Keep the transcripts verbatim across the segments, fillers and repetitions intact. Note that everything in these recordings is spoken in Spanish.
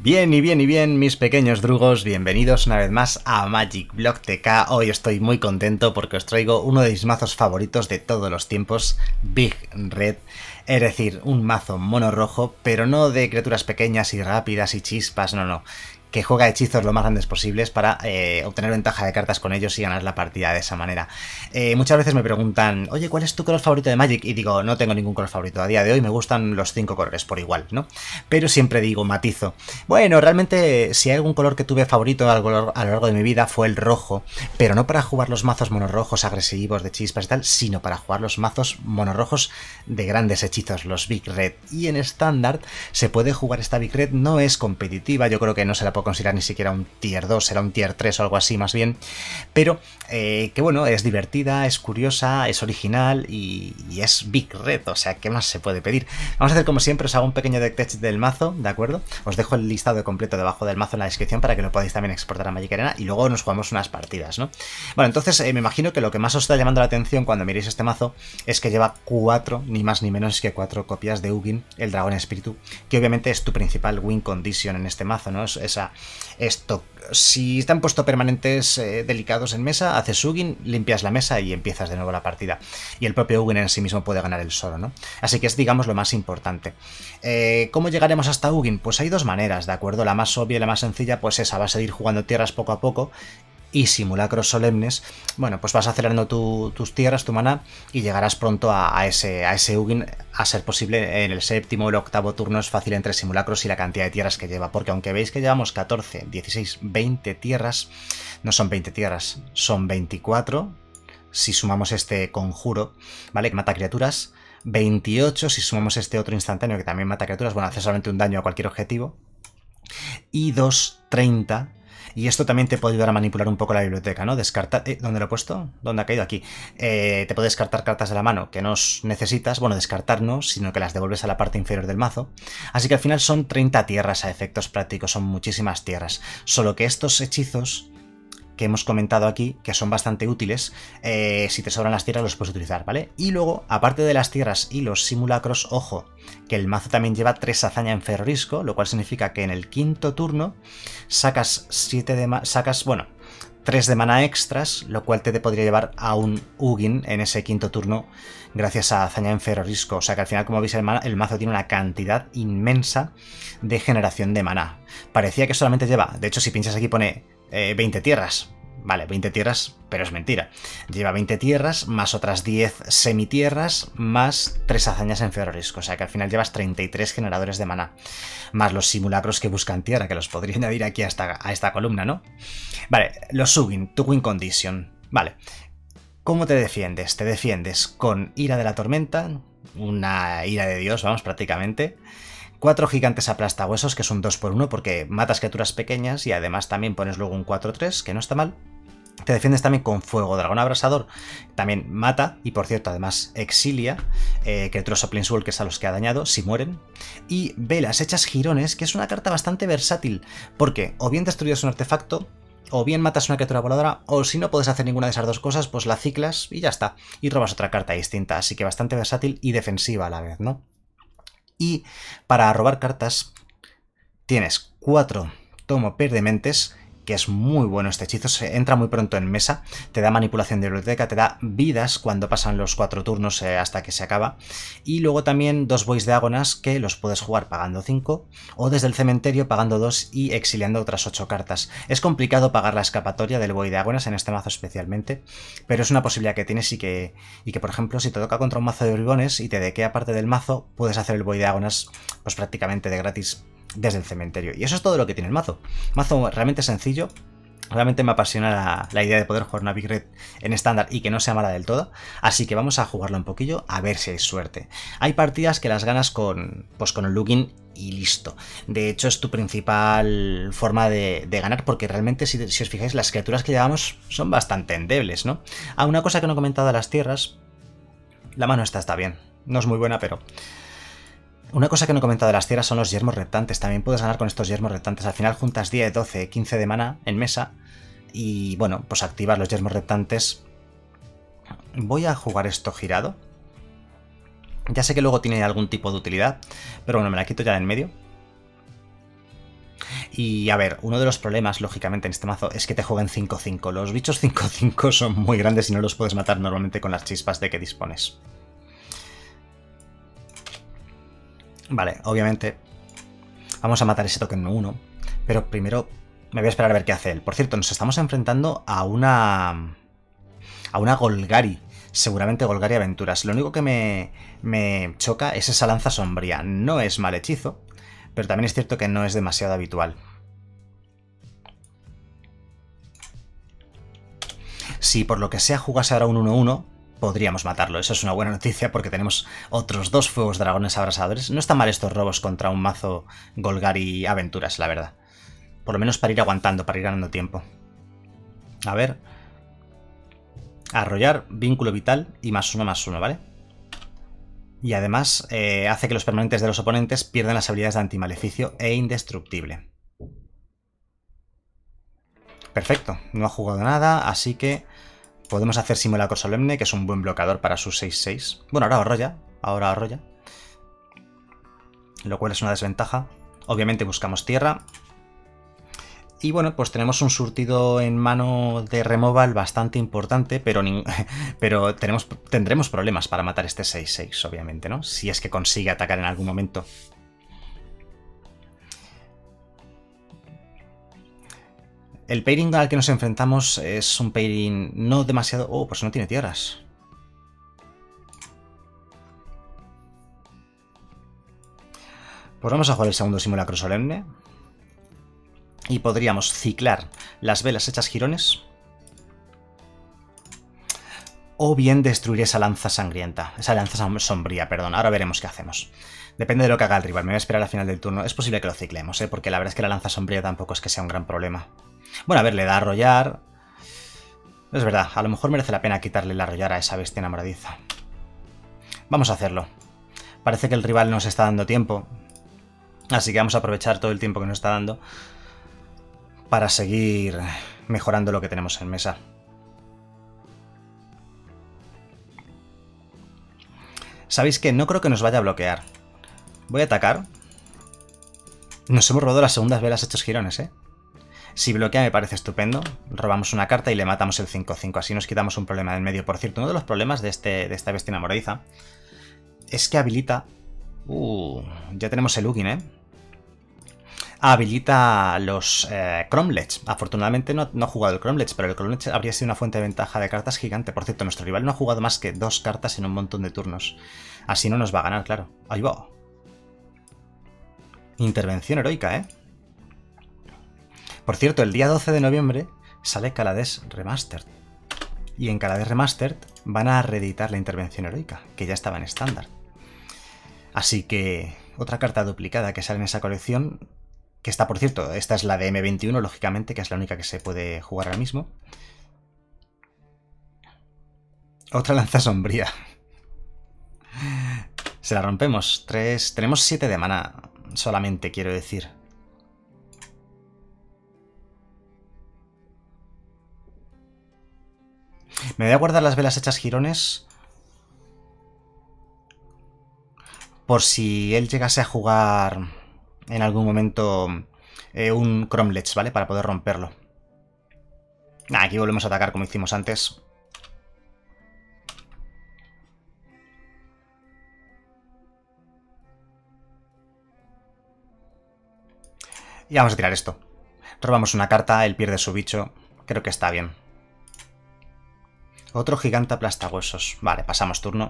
Bien y bien y bien, mis pequeños drugos, bienvenidos una vez más a Magic Block T K. Hoy estoy muy contento porque os traigo uno de mis mazos favoritos de todos los tiempos, Big Red. Es decir, un mazo mono rojo, pero no de criaturas pequeñas y rápidas y chispas, no, no. Que juega hechizos lo más grandes posibles para eh, obtener ventaja de cartas con ellos y ganar la partida de esa manera. Eh, muchas veces me preguntan, oye, ¿cuál es tu color favorito de Magic? Y digo, no tengo ningún color favorito. A día de hoy me gustan los cinco colores por igual, ¿no? Pero siempre digo, matizo. Bueno, realmente si hay algún color que tuve favorito a lo largo de mi vida fue el rojo, pero no para jugar los mazos monorrojos agresivos de chispas y tal, sino para jugar los mazos monorrojos de grandes hechizos, los Big Red. Y en estándar se puede jugar esta Big Red, no es competitiva, yo creo que no se la puedo considerar ni siquiera un tier dos, será un tier tres o algo así más bien, pero eh, que bueno, es divertida, es curiosa, es original y, y es Big Red, o sea, ¿qué más se puede pedir? Vamos a hacer como siempre, os hago un pequeño deck test del mazo, ¿de acuerdo? Os dejo el listado completo debajo del mazo en la descripción para que lo podáis también exportar a Magic Arena y luego nos jugamos unas partidas, ¿no? Bueno, entonces eh, me imagino que lo que más os está llamando la atención cuando miréis este mazo es que lleva cuatro, ni más ni menos que cuatro copias de Ugin, el dragón espíritu, que obviamente es tu principal win condition en este mazo, ¿no? Es esa Esto, si están puesto permanentes eh, delicados en mesa, haces Ugin, limpias la mesa y empiezas de nuevo la partida. Y el propio Ugin en sí mismo puede ganar el solo, ¿no? Así que es, digamos, lo más importante. Eh, ¿Cómo llegaremos hasta Ugin? Pues hay dos maneras, ¿de acuerdo? La más obvia y la más sencilla, pues esa, vas a ir jugando tierras poco a poco y simulacros solemnes. Bueno, pues vas acelerando tu, tus tierras, tu maná, y llegarás pronto a, a ese, a ese Ugin, a ser posible en el séptimo o el octavo turno. Es fácil entre simulacros y la cantidad de tierras que lleva, porque aunque veis que llevamos catorce, dieciséis, veinte tierras, no son veinte tierras, son veinticuatro, si sumamos este conjuro, ¿vale? Que mata criaturas, veintiocho si sumamos este otro instantáneo que también mata criaturas, bueno, hace solamente un daño a cualquier objetivo, y dos, treinta. Y esto también te puede ayudar a manipular un poco la biblioteca, ¿no? Descartar... Eh, ¿Dónde lo he puesto? ¿Dónde ha caído? Aquí. Eh, te puede descartar cartas de la mano que no necesitas. Bueno, descartar no, sino que las devuelves a la parte inferior del mazo. Así que al final son treinta tierras a efectos prácticos. Son muchísimas tierras. Solo que estos hechizos que hemos comentado aquí, que son bastante útiles, eh, si te sobran las tierras los puedes utilizar, ¿vale? Y luego, aparte de las tierras y los simulacros, ojo, que el mazo también lleva tres hazaña en ferrorisco, lo cual significa que en el quinto turno sacas siete de sacas, bueno, tres de mana extras, lo cual te podría llevar a un Ugin en ese quinto turno gracias a hazaña en ferrorisco. O sea que al final, como veis, el, mana, el mazo tiene una cantidad inmensa de generación de maná. Parecía que solamente lleva, de hecho si pinchas aquí pone Eh, veinte tierras, vale, veinte tierras, pero es mentira. Lleva veinte tierras, más otras diez semitierras, más tres hazañas en ferrorisco, o sea que al final llevas treinta y tres generadores de maná, más los simulacros que buscan tierra, que los podría añadir aquí a esta, a esta columna, ¿no? Vale, los Ugin, tu win condition, vale. ¿Cómo te defiendes? Te defiendes con Ira de la Tormenta, una ira de Dios, vamos, prácticamente. Cuatro gigantes aplastahuesos, que es un dos por uno porque matas criaturas pequeñas y además también pones luego un cuatro tres, que no está mal. Te defiendes también con fuego, dragón abrasador, también mata y por cierto además exilia eh, criaturas o planeswalkers a los que ha dañado si mueren. Y velas hechas girones, que es una carta bastante versátil porque o bien destruyes un artefacto, o bien matas una criatura voladora, o si no puedes hacer ninguna de esas dos cosas, pues la ciclas y ya está, y robas otra carta distinta, así que bastante versátil y defensiva a la vez, ¿no? Y para robar cartas tienes cuatro Tomo Perdementes, que es muy bueno este hechizo, se entra muy pronto en mesa, te da manipulación de biblioteca, te da vidas cuando pasan los cuatro turnos eh, hasta que se acaba, y luego también dos Voice de Ágonas que los puedes jugar pagando cinco, o desde el cementerio pagando dos y exiliando otras ocho cartas. Es complicado pagar la escapatoria del Void de Ágonas en este mazo especialmente, pero es una posibilidad que tienes y que, y que por ejemplo, si te toca contra un mazo de bribones y te dequea parte del mazo, puedes hacer el Void de Ágonas pues prácticamente de gratis desde el cementerio. Y eso es todo lo que tiene el mazo. Mazo realmente sencillo. Realmente me apasiona la, la idea de poder jugar una Big Red en estándar y que no sea mala del todo. Así que vamos a jugarlo un poquillo a ver si hay suerte. Hay partidas que las ganas con, pues con el Ugin y listo. De hecho es tu principal forma de, de ganar porque realmente si, si os fijáis las criaturas que llevamos son bastante endebles, ¿no? Ah, una cosa que no he comentado de las tierras. La mano esta está bien. No es muy buena, pero... Una cosa que no he comentado de las tierras son los yermos reptantes. También puedes ganar con estos yermos reptantes. Al final juntas diez, doce, quince de mana en mesa. Y bueno, pues activas los yermos reptantes. Voy a jugar esto girado. Ya sé que luego tiene algún tipo de utilidad. Pero bueno, me la quito ya de en medio. Y a ver, uno de los problemas, lógicamente, en este mazo es que te jueguen cinco cinco. Los bichos cinco cinco son muy grandes y no los puedes matar normalmente con las chispas de que dispones. Vale, obviamente vamos a matar ese token uno, pero primero me voy a esperar a ver qué hace él. Por cierto, nos estamos enfrentando a una... a una Golgari. Seguramente Golgari Aventuras. Lo único que me, me choca es esa lanza sombría. No es mal hechizo, pero también es cierto que no es demasiado habitual. Si por lo que sea jugase ahora un uno uno, podríamos matarlo. Eso es una buena noticia porque tenemos otros dos fuegos dragones abrasadores. No están mal estos robos contra un mazo Golgari Aventuras, la verdad. Por lo menos para ir aguantando, para ir ganando tiempo. A ver. Arrollar, vínculo vital y más uno, más uno, ¿vale? Y además eh, hace que los permanentes de los oponentes pierdan las habilidades de antimaleficio e indestructible. Perfecto, no ha jugado nada, así que podemos hacer Simulacro Solemne, que es un buen bloqueador para su seis seis. Bueno, ahora arrolla, ahora arrolla. Lo cual es una desventaja. Obviamente buscamos tierra. Y bueno, pues tenemos un surtido en mano de removal bastante importante, pero, pero tenemos, tendremos problemas para matar este seis seis, obviamente, ¿no? Si es que consigue atacar en algún momento. El pairing al que nos enfrentamos es un pairing no demasiado... Oh, pues no tiene tierras. Pues vamos a jugar el segundo Simulacro Solemne. Y podríamos ciclar las velas hechas jirones. O bien destruir esa lanza sangrienta. Esa lanza sombría, perdón. Ahora veremos qué hacemos. Depende de lo que haga el rival. Me voy a esperar al final del turno. Es posible que lo ciclemos, ¿eh? Porque la verdad es que la lanza sombría tampoco es que sea un gran problema. Bueno, a ver, le da a arrollar. Es verdad, a lo mejor merece la pena quitarle el arrollar a esa bestia enamoradiza. Vamos a hacerlo. Parece que el rival nos está dando tiempo. Así que vamos a aprovechar todo el tiempo que nos está dando para seguir mejorando lo que tenemos en mesa. ¿Sabéis qué? No creo que nos vaya a bloquear. Voy a atacar. Nos hemos robado las segundas velas hechos jirones, ¿eh? Si bloquea me parece estupendo. Robamos una carta y le matamos el cinco cinco. Así nos quitamos un problema del medio. Por cierto, uno de los problemas de, este, de esta bestia enamoradiza es que habilita... Uh, ya tenemos el Ugin, ¿eh? Habilita los eh, Cromlech. Afortunadamente no, no ha jugado el Cromlech, pero el Cromlech habría sido una fuente de ventaja de cartas gigante. Por cierto, nuestro rival no ha jugado más que dos cartas en un montón de turnos. Así no nos va a ganar, claro. Ahí va. Intervención heroica, ¿eh? Por cierto, el día doce de noviembre sale Kaladesh Remastered. Y en Kaladesh Remastered van a reeditar la intervención heroica, que ya estaba en estándar. Así que otra carta duplicada que sale en esa colección, que está, por cierto, esta es la de eme veintiuno, lógicamente, que es la única que se puede jugar ahora mismo. Otra lanza sombría. Se la rompemos. Tres... Tenemos siete de mana solamente, quiero decir. Me voy a guardar las velas hechas jirones por si él llegase a jugar en algún momento eh, un Cromlech, ¿vale? Para poder romperlo. Nah, aquí volvemos a atacar como hicimos antes. Y vamos a tirar esto. Robamos una carta, él pierde su bicho. Creo que está bien. Otro gigante aplastahuesos. Vale, pasamos turno.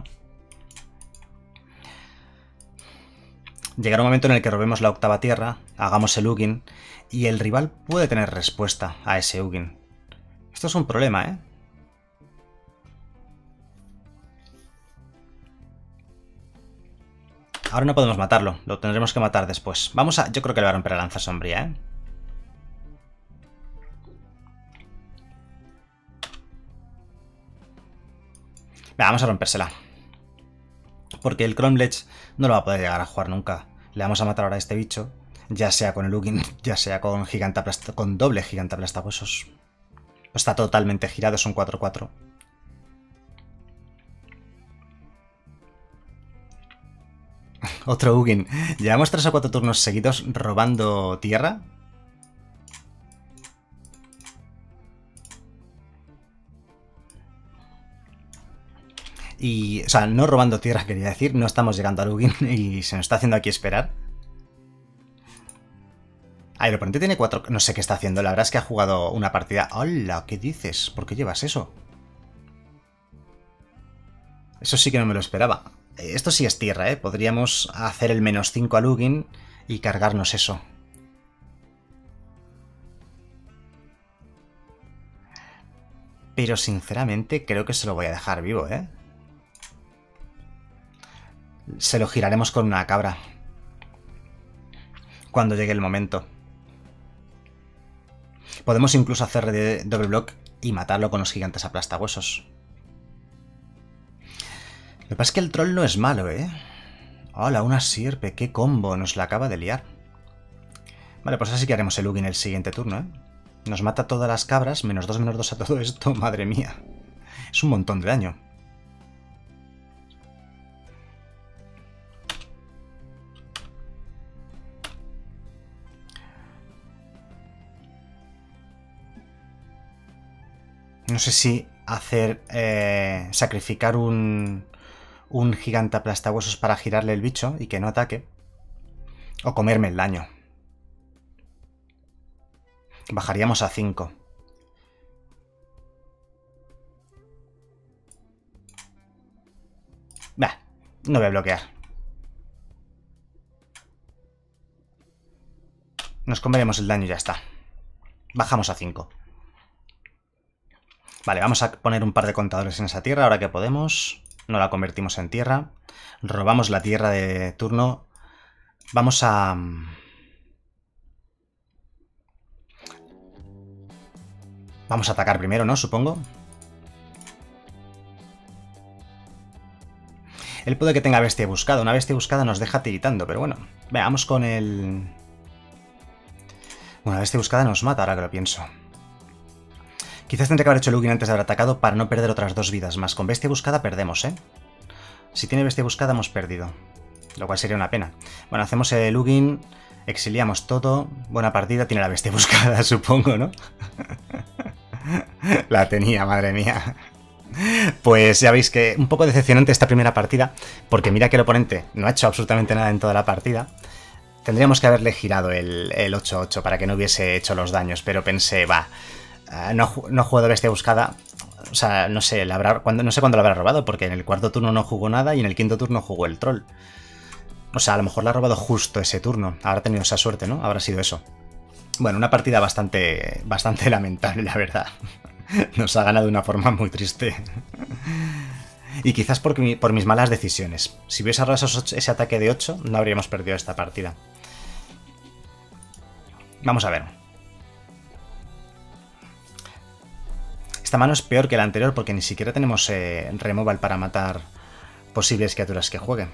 Llegará un momento en el que robemos la octava tierra, hagamos el Ugin, y el rival puede tener respuesta a ese Ugin. Esto es un problema, ¿eh? Ahora no podemos matarlo, lo tendremos que matar después. Vamos a... Yo creo que le va a romper la lanza sombría, ¿eh? Venga, vamos a rompérsela. Porque el Cromlech no lo va a poder llegar a jugar nunca. Le vamos a matar ahora a este bicho, ya sea con el Ugin, ya sea con gigante aplasta, con doble gigante aplastahuesos. Está totalmente girado, es un cuatro cuatro. Otro Ugin. Llevamos tres o cuatro turnos seguidos robando tierra. Y, o sea, no robando tierra, quería decir, no estamos llegando a Lugin y se nos está haciendo aquí esperar. Ah, el oponente tiene cuatro... No sé qué está haciendo, la verdad es que ha jugado una partida... ¡Hola! ¿Qué dices? ¿Por qué llevas eso? Eso sí que no me lo esperaba. Esto sí es tierra, ¿eh? Podríamos hacer el menos cinco a Lugin y cargarnos eso. Pero sinceramente creo que se lo voy a dejar vivo, ¿eh? Se lo giraremos con una cabra. Cuando llegue el momento. Podemos incluso hacer de doble block y matarlo con los gigantes aplastahuesos. Lo que pasa es que el troll no es malo, ¿eh? ¡Hola, una sierpe! ¡Qué combo! Nos la acaba de liar. Vale, pues así que haremos el Lugin el siguiente turno, ¿eh? Nos mata todas las cabras, menos dos, menos dos a todo esto. Madre mía. Es un montón de daño. No sé si hacer... Eh, sacrificar un... un gigante aplastahuesos para girarle el bicho y que no ataque. O comerme el daño. Bajaríamos a cinco. Bah, no voy a bloquear. Nos comeremos el daño y ya está. Bajamos a cinco. Vale, vamos a poner un par de contadores en esa tierra ahora que podemos. No la convertimos en tierra. Robamos la tierra de turno. Vamos a... Vamos a atacar primero, ¿no? Supongo. Él puede que tenga bestia buscada. Una bestia buscada nos deja tiritando, pero bueno. Veamos con el... Bueno, la bestia buscada nos mata, ahora que lo pienso. Quizás tendría que haber hecho Lugin antes de haber atacado para no perder otras dos vidas más. Con bestia buscada perdemos, ¿eh? Si tiene bestia buscada hemos perdido. Lo cual sería una pena. Bueno, hacemos el Lugin, exiliamos todo. Buena partida, tiene la bestia buscada, supongo, ¿no? La tenía, madre mía. Pues ya veis que un poco decepcionante esta primera partida, porque mira que el oponente no ha hecho absolutamente nada en toda la partida. Tendríamos que haberle girado el, el ocho ocho para que no hubiese hecho los daños, pero pensé, va, uh, no, no he jugado bestia buscada, o sea, no sé, la habrá, cuando, no sé cuándo lo habrá robado, porque en el cuarto turno no jugó nada y en el quinto turno jugó el troll. O sea, a lo mejor la ha robado justo ese turno, habrá tenido esa suerte, ¿no? Habrá sido eso. Bueno, una partida bastante, bastante lamentable, la verdad. Nos ha ganado de una forma muy triste. Y quizás por, mi, por mis malas decisiones. Si hubiese ahorrado esos, ese ataque de ocho, no habríamos perdido esta partida. Vamos a ver. Esta mano es peor que la anterior porque ni siquiera tenemos eh, removal para matar posibles criaturas que jueguen.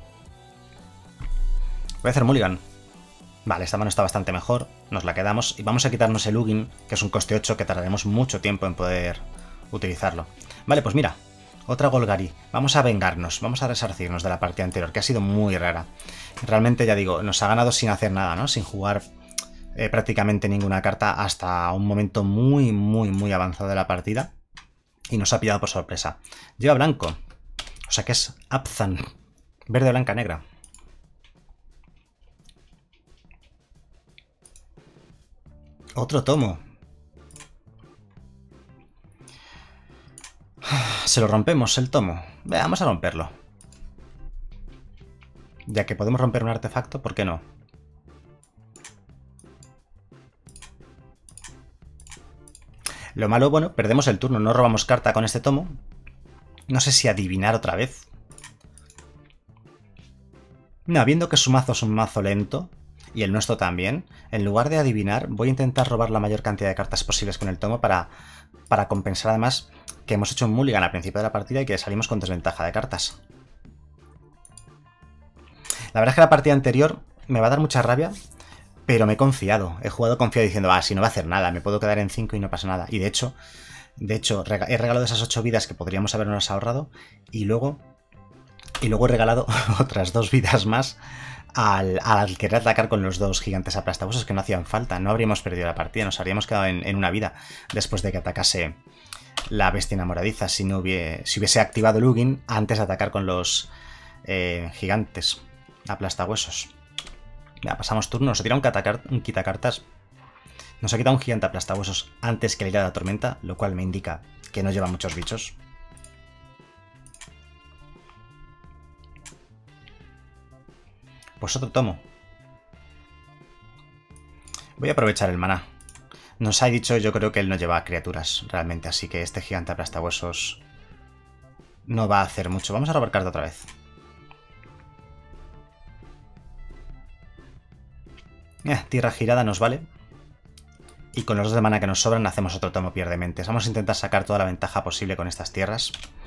Voy a hacer mulligan. Vale, esta mano está bastante mejor, nos la quedamos y vamos a quitarnos el Lugin, que es un coste ocho que tardaremos mucho tiempo en poder utilizarlo. Vale, pues mira, otra Golgari. Vamos a vengarnos, vamos a resarcirnos de la partida anterior, que ha sido muy rara. Realmente, ya digo, nos ha ganado sin hacer nada, ¿no? Sin jugar eh, prácticamente ninguna carta hasta un momento muy, muy, muy avanzado de la partida. Y nos ha pillado por sorpresa. Lleva blanco, o sea que es Abzan, verde, blanca, negra. Otro tomo. Se lo rompemos el tomo. Vamos a romperlo. Ya que podemos romper un artefacto, ¿por qué no? Lo malo, bueno, perdemos el turno. No robamos carta con este tomo. No sé si adivinar otra vez. No, viendo que su mazo es un mazo lento... Y el nuestro también. En lugar de adivinar, voy a intentar robar la mayor cantidad de cartas posibles con el tomo para, para compensar además que hemos hecho un mulligan al principio de la partida y que salimos con desventaja de cartas. La verdad es que la partida anterior me va a dar mucha rabia, pero me he confiado. He jugado confiado diciendo, ah, si no va a hacer nada, me puedo quedar en cinco y no pasa nada. Y de hecho, de hecho he regalado esas ocho vidas que podríamos habernos ahorrado y luego, y luego he regalado otras dos vidas más al, al querer atacar con los dos gigantes aplastabuesos que no hacían falta. No habríamos perdido la partida, nos habríamos quedado en, en una vida después de que atacase la bestia enamoradiza si, no hubiese, si hubiese activado Lugin antes de atacar con los eh, gigantes aplastahuesos. Ya, pasamos turno, nos ha tirado un, catacar, un quitacartas. Nos ha quitado un gigante aplastahuesos antes que la ira de la tormenta, lo cual me indica que no lleva muchos bichos. Pues otro tomo. Voy a aprovechar el maná. Nos ha dicho, yo creo que él no lleva criaturas realmente, así que este gigante aplastahuesos no va a hacer mucho. Vamos a robar carta otra vez. Eh, tierra girada nos vale. Y con los dos de mana que nos sobran hacemos otro tomo pierde mentes. Vamos a intentar sacar toda la ventaja posible con estas tierras.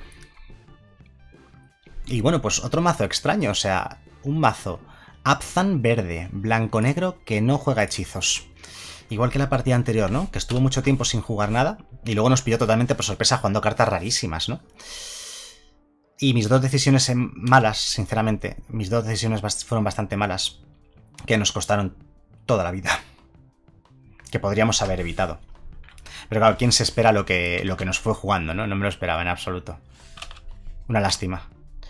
Y bueno, pues otro mazo extraño, o sea, un mazo Abzan verde, blanco-negro que no juega hechizos. Igual que la partida anterior, ¿no? Que estuvo mucho tiempo sin jugar nada y luego nos pilló totalmente por sorpresa jugando cartas rarísimas, ¿no? Y mis dos decisiones malas, sinceramente, mis dos decisiones fueron bastante malas, que nos costaron toda la vida. Que podríamos haber evitado. Pero claro, ¿quién se espera lo que, lo que nos fue jugando, ¿no? No me lo esperaba en absoluto. Una lástima.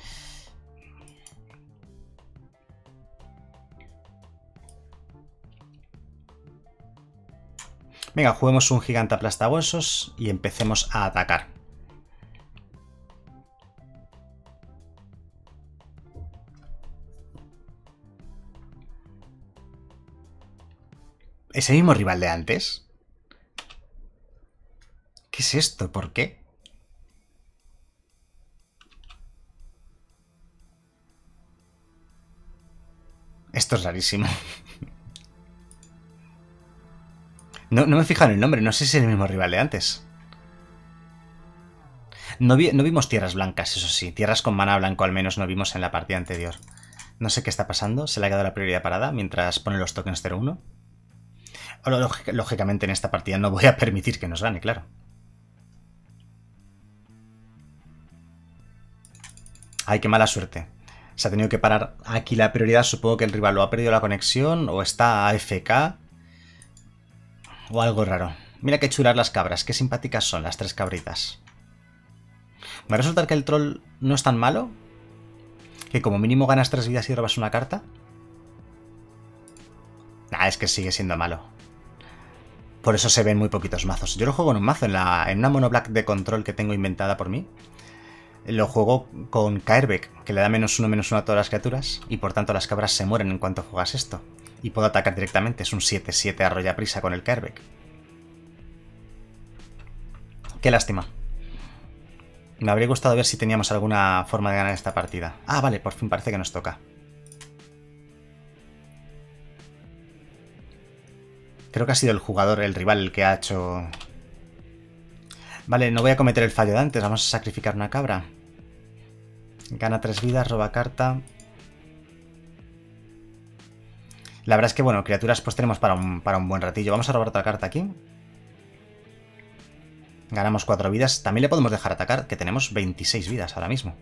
Venga, juguemos un gigante aplastahuesos y empecemos a atacar. ¿Ese mismo rival de antes? ¿Qué es esto? ¿Por qué? Esto es rarísimo. No, no me he fijado en el nombre, no sé si es el mismo rival de antes. No, vi, no vimos tierras blancas, eso sí. Tierras con mana blanco al menos no vimos en la partida anterior. No sé qué está pasando, se le ha quedado la prioridad parada mientras pone los tokens cero uno. Lógicamente en esta partida no voy a permitir que nos gane, claro. Ay, qué mala suerte. Se ha tenido que parar aquí la prioridad. Supongo que el rival o ha perdido la conexión o está A F K o algo raro. Mira qué chulas las cabras, qué simpáticas son las tres cabritas. ¿Va a resultar que el troll no es tan malo? ¿Que como mínimo ganas tres vidas y robas una carta? Nah, es que sigue siendo malo. Por eso se ven muy poquitos mazos. Yo lo juego en un mazo, en, la, en una mono black de control que tengo inventada por mí. Lo juego con Caerbeck, que le da menos uno, menos uno a todas las criaturas, y por tanto las cabras se mueren en cuanto juegas esto. Y puedo atacar directamente, es un siete siete arrolla prisa con el Caerbeck. Qué lástima. Me habría gustado ver si teníamos alguna forma de ganar esta partida. Ah, vale, por fin parece que nos toca. Creo que ha sido el jugador, el rival, el que ha hecho... Vale, no voy a cometer el fallo de antes, vamos a sacrificar una cabra. Gana tres vidas, roba carta. La verdad es que, bueno, criaturas pues tenemos para un, para un buen ratillo. Vamos a robar otra carta aquí. Ganamos cuatro vidas. También le podemos dejar atacar, que tenemos veintiséis vidas ahora mismo.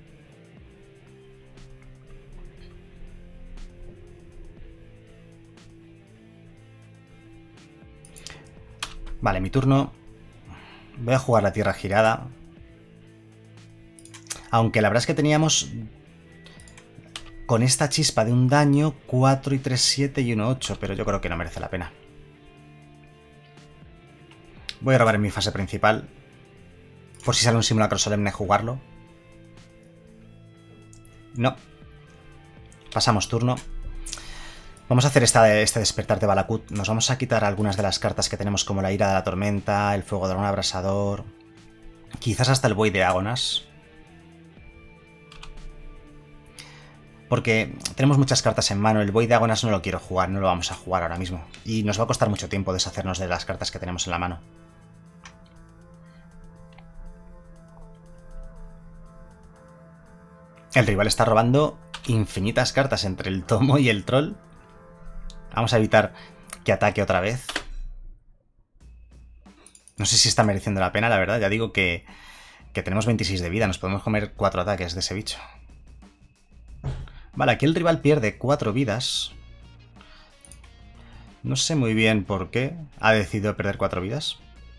Vale, mi turno. Voy a jugar la tierra girada. Aunque la verdad es que teníamos con esta chispa de un daño cuatro y tres, siete y uno, ocho, pero yo creo que no merece la pena. Voy a robar en mi fase principal. Por si sale un simulacro solemne jugarlo. No. Pasamos turno. Vamos a hacer esta, este despertar de Valakut. Nos vamos a quitar algunas de las cartas que tenemos como la ira de la tormenta, el fuego dragón abrasador, quizás hasta el buey de Ágonas. Porque tenemos muchas cartas en mano, el buey de Ágonas no lo quiero jugar, no lo vamos a jugar ahora mismo. Y nos va a costar mucho tiempo deshacernos de las cartas que tenemos en la mano. El rival está robando infinitas cartas entre el tomo y el troll. Vamos a evitar que ataque otra vez. No sé si está mereciendo la pena, la verdad. Ya digo que, que tenemos veintiséis de vida. Nos podemos comer cuatro ataques de ese bicho. Vale, aquí el rival pierde cuatro vidas. No sé muy bien por qué ha decidido perder cuatro vidas.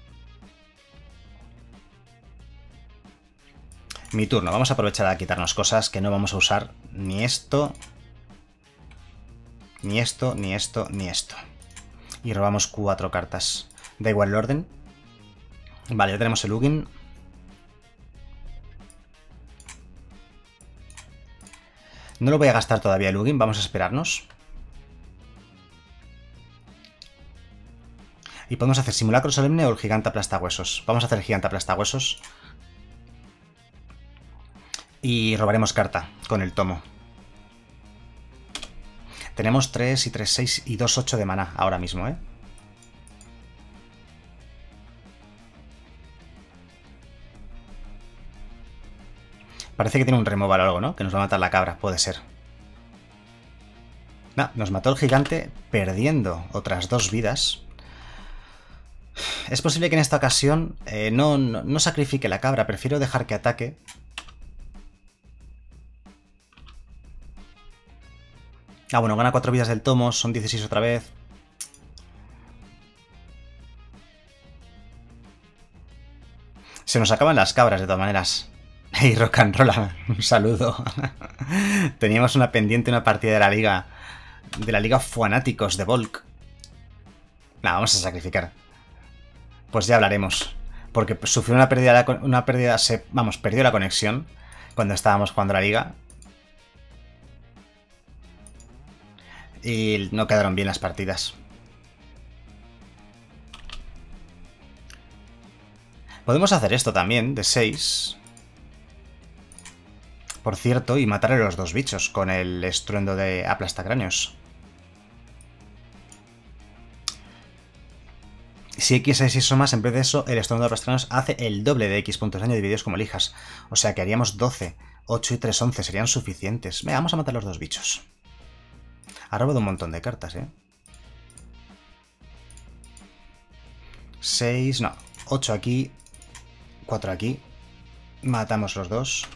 Mi turno. Vamos a aprovechar a quitarnos cosas que no vamos a usar. Ni esto. Ni esto, ni esto, ni esto. Y robamos cuatro cartas. Da igual el orden. Vale, ya tenemos el Ugin. No lo voy a gastar todavía el Ugin. Vamos a esperarnos. Y podemos hacer Simulacro Solemne o el Gigante Aplastahuesos. Vamos a hacer el Gigante Aplastahuesos. Y robaremos carta con el tomo. Tenemos tres y tres, seis y dos, ocho de maná ahora mismo, ¿eh? Parece que tiene un removal o algo, ¿no? Que nos va a matar la cabra, puede ser. No, nos mató el gigante perdiendo otras dos vidas. Es posible que en esta ocasión eh, no, no, no sacrifique la cabra, prefiero dejar que ataque. Ah, bueno, gana cuatro vidas del tomo, son dieciséis otra vez. Se nos acaban las cabras, de todas maneras. Hey, Rock and Roll, un saludo. Teníamos una pendiente, una partida de la liga. De la liga Fanáticos de Volk. Nada, vamos a sacrificar. Pues ya hablaremos. Porque sufrió una pérdida, una pérdida, se, vamos, perdió la conexión cuando estábamos jugando la liga. Y no quedaron bien las partidas. Podemos hacer esto también, de seis. Por cierto, y matar a los dos bichos con el estruendo de aplastacráneos. Si X es eso más, en vez de eso, el estruendo de aplastacráneos hace el doble de X puntos de daño divididos como elijas. O sea que haríamos doce, ocho y tres, once, serían suficientes. Venga, vamos a matar a los dos bichos. Ha robado un montón de cartas, ¿eh? seis, no, ocho aquí, cuatro aquí. Matamos los dos.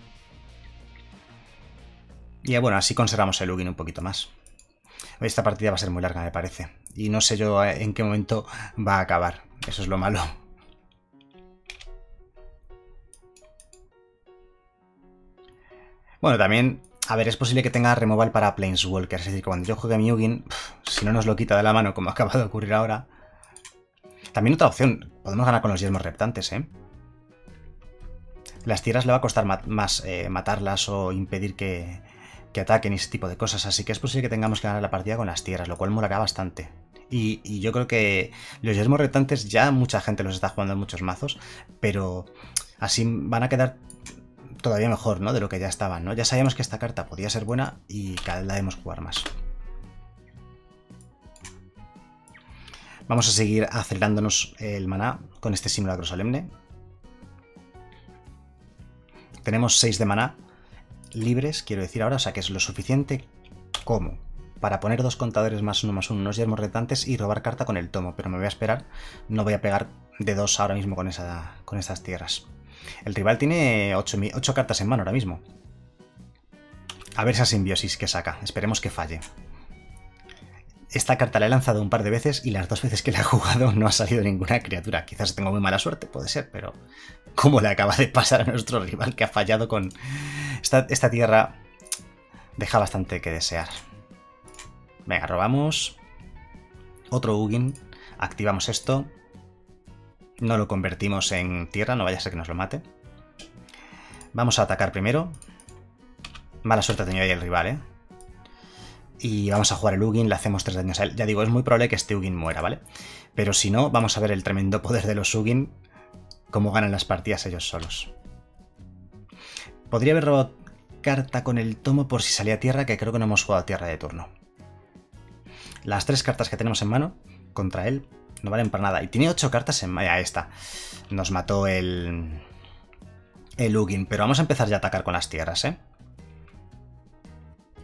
Y bueno, así conservamos el Ugin un poquito más. Esta partida va a ser muy larga, me parece. Y no sé yo en qué momento va a acabar. Eso es lo malo. Bueno, también, a ver, es posible que tenga removal para Planeswalker. Es decir, que cuando yo juegue mi Ugin, si no nos lo quita de la mano, como acaba de ocurrir ahora. También otra opción, podemos ganar con los yelmos reptantes, ¿eh? Las tierras le va a costar mat más eh, matarlas o impedir que... que ataquen y ese tipo de cosas, así que es posible que tengamos que ganar la partida con las tierras, lo cual molará bastante. Y, y yo creo que los yelmos reptantes ya mucha gente los está jugando en muchos mazos, pero así van a quedar todavía mejor, ¿no? De lo que ya estaban, ¿no? Ya sabíamos que esta carta podía ser buena y cada vez la debemos jugar más. Vamos a seguir acelerándonos el maná con este simulacro solemne. Tenemos seis de maná libres, quiero decir ahora, o sea que es lo suficiente como para poner dos contadores más uno más uno, unos yelmos retantes y robar carta con el tomo, pero me voy a esperar, no voy a pegar de dos ahora mismo con, esa, con estas tierras. El rival tiene ocho cartas en mano ahora mismo. A ver esa simbiosis que saca, esperemos que falle. Esta carta la he lanzado un par de veces y las dos veces que la he jugado no ha salido ninguna criatura. Quizás tengo muy mala suerte, puede ser, pero ¿cómo le acaba de pasar a nuestro rival que ha fallado con... Esta, esta tierra deja bastante que desear. Venga, robamos otro Ugin, activamos esto, no lo convertimos en tierra, no vaya a ser que nos lo mate. Vamos a atacar primero. Mala suerte ha tenido ahí el rival, ¿eh? Y vamos a jugar el Ugin, le hacemos tres daños a él. Ya digo, es muy probable que este Ugin muera, ¿vale? Pero si no, vamos a ver el tremendo poder de los Ugin, cómo ganan las partidas ellos solos. Podría haber robado carta con el tomo por si salía tierra, que creo que no hemos jugado tierra de turno. Las tres cartas que tenemos en mano contra él no valen para nada. Y tiene ocho cartas en mano. Ahí está. Nos mató el... el Ugin. Pero vamos a empezar ya a atacar con las tierras, ¿eh?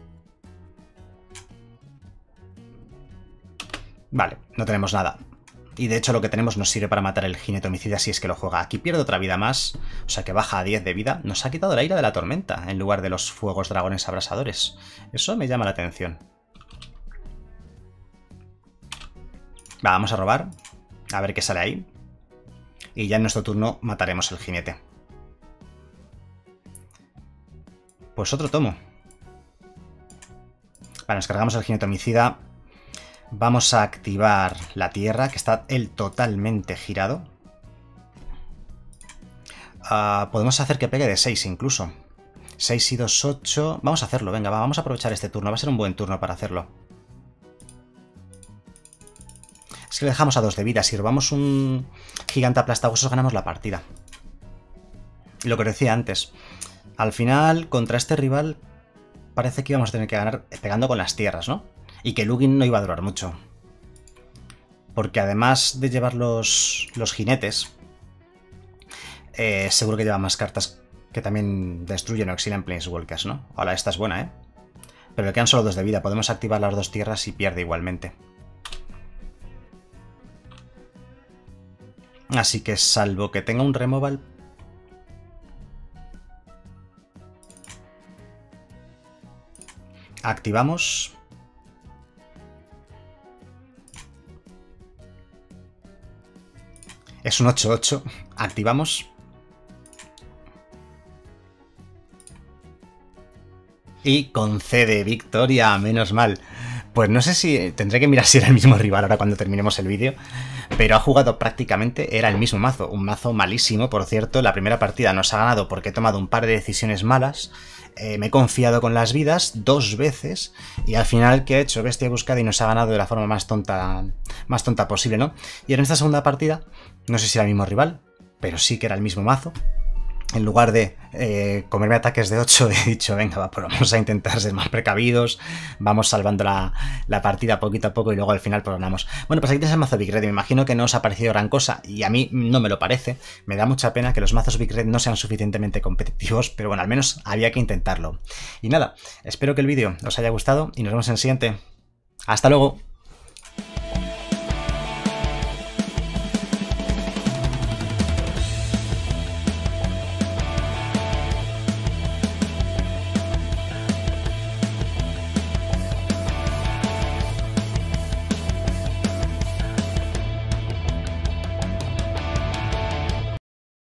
Vale, no tenemos nada. Y de hecho lo que tenemos nos sirve para matar el jinete homicida si es que lo juega. Aquí pierde otra vida más, o sea que baja a diez de vida. Nos ha quitado la ira de la tormenta en lugar de los fuegos dragones abrasadores. Eso me llama la atención. Va, vamos a robar. A ver qué sale ahí. Y ya en nuestro turno mataremos el jinete. Pues otro tomo. Vale, nos cargamos el jinete homicida. Vamos a activar la tierra, que está él totalmente girado. Uh, podemos hacer que pegue de seis incluso. seis y dos, ocho. Vamos a hacerlo, venga, va, vamos a aprovechar este turno. Va a ser un buen turno para hacerlo. Es que le dejamos a dos de vida. Si robamos un gigante aplastahuesos ganamos la partida. Y lo que decía antes. Al final, contra este rival, parece que íbamos a tener que ganar pegando con las tierras, ¿no? Y que Lugin no iba a durar mucho. Porque además de llevar los, los jinetes, eh, seguro que lleva más cartas que también destruyen o exilan Planeswalkers, ¿no? Ahora esta es buena, ¿eh? Pero le quedan solo dos de vida. Podemos activar las dos tierras y pierde igualmente. Así que salvo que tenga un removal... Activamos... Es un ocho ocho. Activamos. Y concede victoria, menos mal. Pues no sé si... Tendré que mirar si era el mismo rival ahora cuando terminemos el vídeo. Pero ha jugado prácticamente, era el mismo mazo. Un mazo malísimo, por cierto. La primera partida nos ha ganado porque he tomado un par de decisiones malas. Eh, me he confiado con las vidas dos veces. Y al final, ¿qué ha hecho? Bestia buscada y nos ha ganado de la forma más tonta, más tonta posible, ¿no? Y en esta segunda partida, no sé si era el mismo rival, pero sí que era el mismo mazo. En lugar de eh, comerme ataques de ocho, he dicho, venga, va, pues vamos a intentar ser más precavidos, vamos salvando la, la partida poquito a poco y luego al final pues ganamos. Bueno, pues aquí tienes el mazo Big Red y me imagino que no os ha parecido gran cosa y a mí no me lo parece. Me da mucha pena que los mazos Big Red no sean suficientemente competitivos, pero bueno, al menos había que intentarlo. Y nada, espero que el vídeo os haya gustado y nos vemos en el siguiente. ¡Hasta luego!